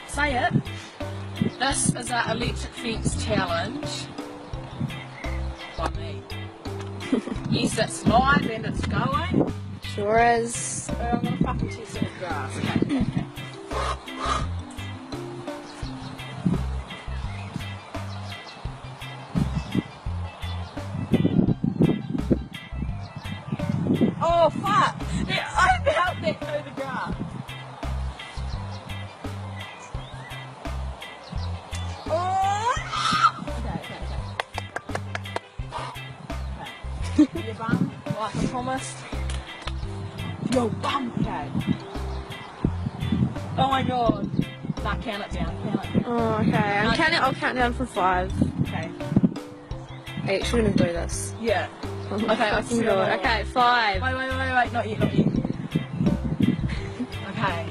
Say it. This is our electric fence challenge. By me. Yes, it's live and it's going. Sure is. I'm gonna fucking test it with grass. Okay. Oh fuck! Yeah, I felt that through the grass. Oh! Okay. Your bum, like I promised. Yo, bum. Okay. Oh my god. Nah, count it down. Oh, okay. I'll count down from 5. Okay. Are you actually gonna do this? Yeah. Okay, Okay, I can do it. Okay, 5. Wait, not yet. Okay.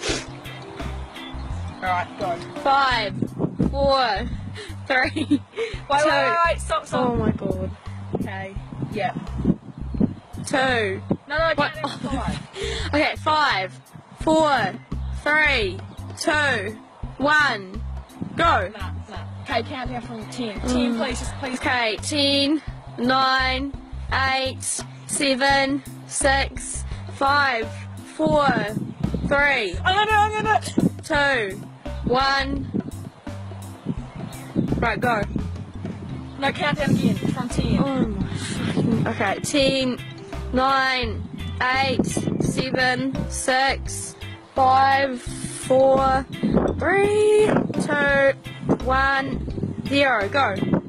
Alright, go. 5, 4, 3, Wait, stop. Oh my god. Okay. Yeah. 2. No, What? count down to 5. Okay, 5, 4, 3, 2, 1, go. Nah. Okay, count down from 10. 10, please. Okay, 10, 9, 8, 7, 6, 5, 4, 3, I'm gonna. 2, 1. Right, go. No, count down again from 10. Oh my fucking. Okay, 10, 9, 8, 7, 6, 5, 4, 3, 2, 1, 0. Go.